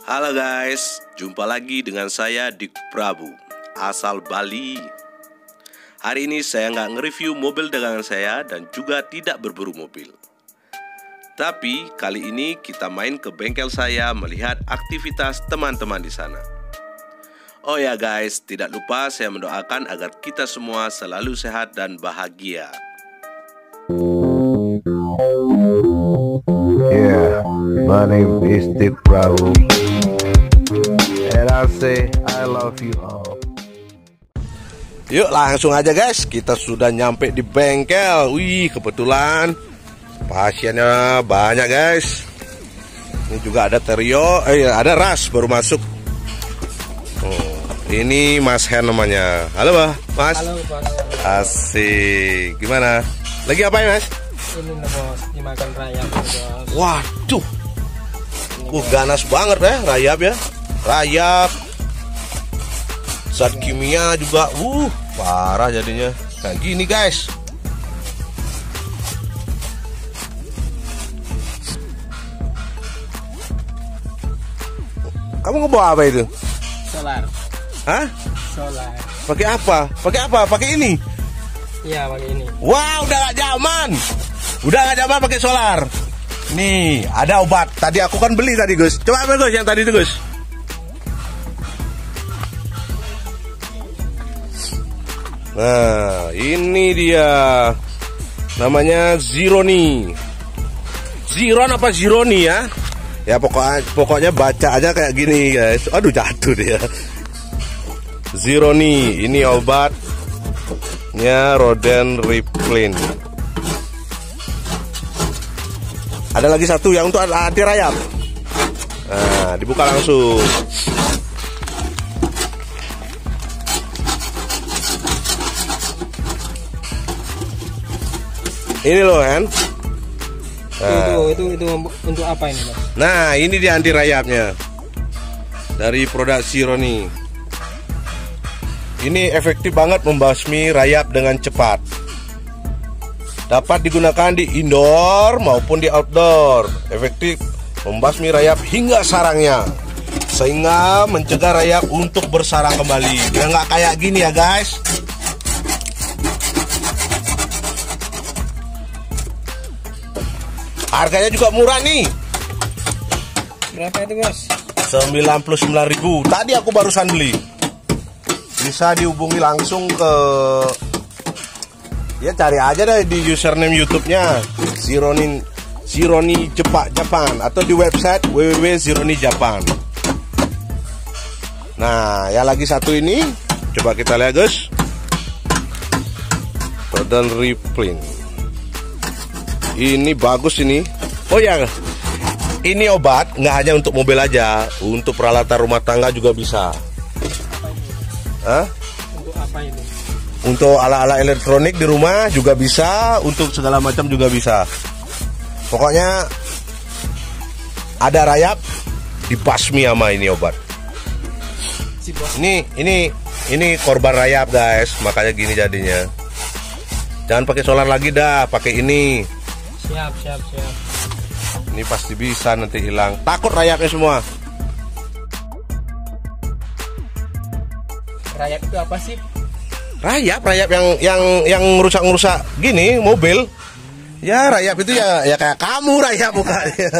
Halo guys, jumpa lagi dengan saya Dik Prabu, asal Bali. Hari ini saya nggak nge-review mobil dagangan saya dan juga tidak berburu mobil. Tapi kali ini kita main ke bengkel saya melihat aktivitas teman-teman di sana. Oh ya guys, tidak lupa saya mendoakan agar kita semua selalu sehat dan bahagia. Yeah, my name is Dik Prabu, and I say I love you all. Yuk langsung aja guys, kita sudah nyampe di bengkel. Wih, kebetulan pasiennya banyak guys. Ini juga ada Terio, ada Ras baru masuk. Ini Mas Hen namanya. Halo Mas. Halo Bos. Asik. Gimana? Lagi apa ya Mas? Ini nih Bos, dimakan rayap Bos. Waduh. Ganas banget ya rayap ya. Rayap. Zat kimia juga. Parah jadinya. Kayak gini guys. Kamu ngebawa apa itu? Solar. Hah? Solar. Pakai apa? Pakai apa? Pakai ini? Iya, pakai ini. Wah, udah gak zaman. Udah gak zaman pakai solar. Nih, ada obat. Tadi aku kan beli tadi, Gus. Coba ambil Gus yang tadi itu, Gus. Nah, ini dia. Namanya Zironi. Ziron apa Zironi ya? Ya pokoknya baca aja kayak gini, guys. Aduh, jatuh dia. Zironi, ini obatnya Roden Riplin. Ada lagi satu yang untuk anti rayap. Nah, dibuka langsung. Ini loh kan. Nah. Itu untuk apa ini, Mas? Nah, ini dia anti rayapnya. Dari produk Zironi. Ini efektif banget membasmi rayap dengan cepat. Dapat digunakan di indoor maupun di outdoor. Efektif membasmi rayap hingga sarangnya, sehingga mencegah rayap untuk bersarang kembali. Biar nggak kayak gini ya guys. Harganya juga murah nih. Berapa itu, Bos? 99.000. Tadi aku barusan beli. Bisa dihubungi langsung ke, ya cari aja deh di username YouTube-nya Zironi Japan atau di website www.zironijapan. Nah, yang lagi satu ini coba kita lihat guys. Roden Riplin. Ini bagus ini. Oh ya, ini obat nggak hanya untuk mobil aja, untuk peralatan rumah tangga juga bisa. Hah? Untuk apa ini? Untuk alat-alat elektronik di rumah juga bisa, untuk segala macam juga bisa. Pokoknya ada rayap dibasmi sama ini obat. Si Bos. Ini korban rayap guys, makanya gini jadinya. Jangan pakai solar lagi dah, pakai ini. Siap. Ini pasti bisa nanti hilang. Takut rayapnya semua. Rayap itu apa sih? Rayap yang ngerusak gini mobil. Ya rayap itu ya kayak kamu rayap mukanya.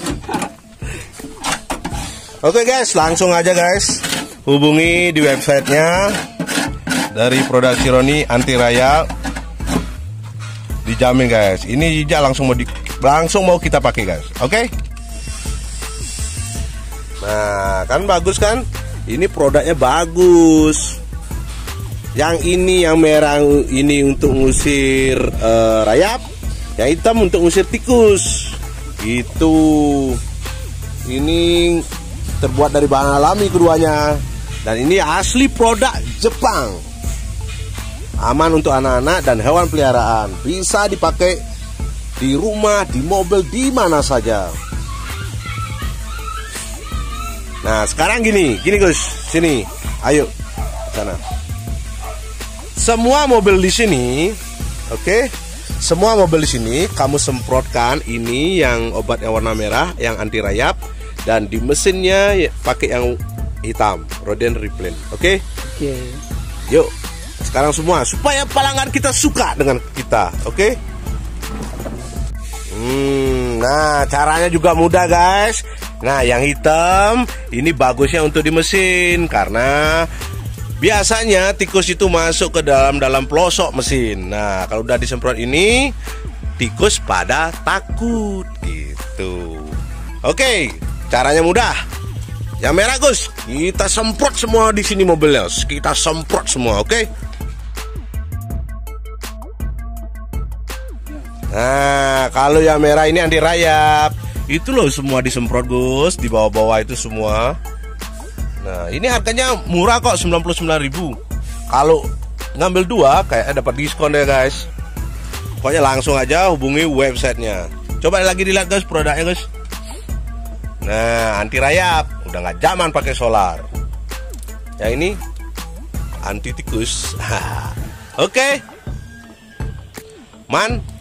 Oke guys, langsung aja guys. Hubungi di websitenya dari produk Zironi anti rayap. Dijamin guys. Ini langsung mau kita pakai guys. Oke? Nah, kan bagus kan? Ini produknya bagus. Yang ini yang merah ini untuk ngusir rayap, yang hitam untuk ngusir tikus. Itu. Ini terbuat dari bahan alami keduanya. Dan ini asli produk Jepang. Aman untuk anak-anak dan hewan peliharaan. Bisa dipakai di rumah, di mobil, di mana saja. Nah, sekarang gini Gus, sini, ayo, sana. Semua mobil di sini, oke? Semua mobil di sini kamu semprotkan ini yang obat yang warna merah, yang anti rayap. Dan di mesinnya ya, pakai yang hitam, Rodent Repellent. Oke? Oke. Yuk, sekarang semua supaya pelanggan kita suka dengan kita. Oke? Nah, caranya juga mudah, guys. Nah, yang hitam ini bagusnya untuk di mesin karena biasanya tikus itu masuk ke dalam pelosok mesin. Nah, kalau udah disemprot ini, tikus pada takut gitu. Oke, caranya mudah. Yang merah, Gus, kita semprot semua di sini mobilnya. Kita semprot semua, oke? Nah, kalau yang merah ini anti rayap. Itu loh semua disemprot, Gus, di bawah-bawah itu semua. Nah, ini harganya murah kok, 99.000. Kalau ngambil 2 kayak dapat diskon ya, guys. Pokoknya langsung aja hubungi websitenya. Coba lagi dilihat, guys, produknya, guys. Nah, anti rayap, udah nggak zaman pakai solar. Yang ini anti tikus. Oke. Man,